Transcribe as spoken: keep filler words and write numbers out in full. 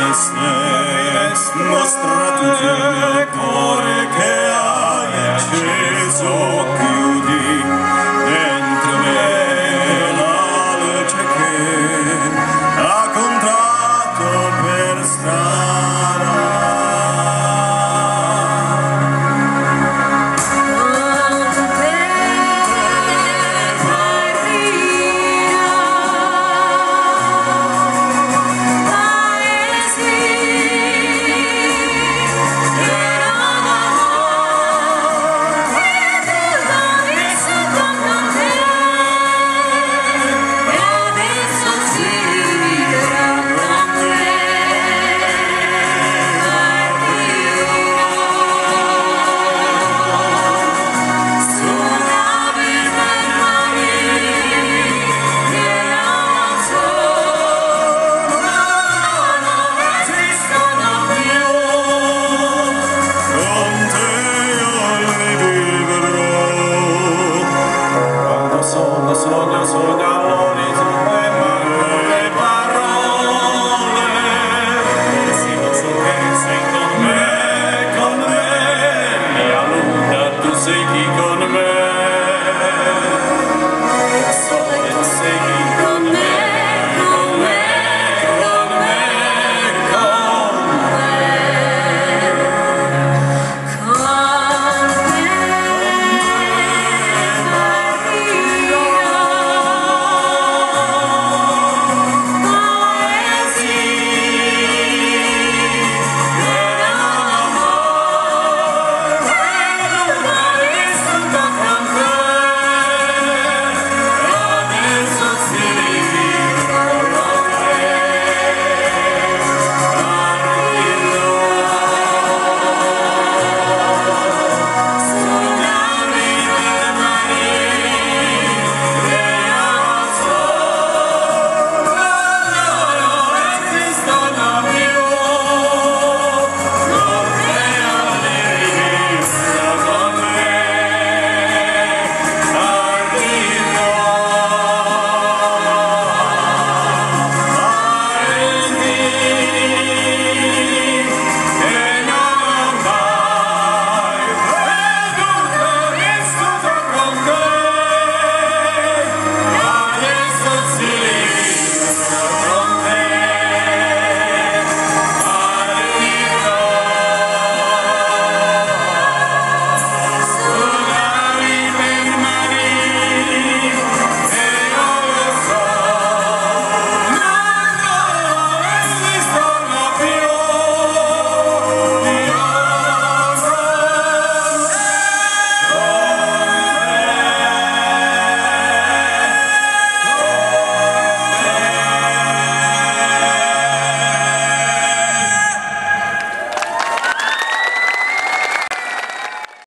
Restes, mostrati il cuore che hai acceso, chiudi dentro me la luce che ha contratto per strada. Sogno, sogno all'orizzonte, ma le parole si non so che sei con me, con me, mia luna, tu sei chi con me, so che tu sei chi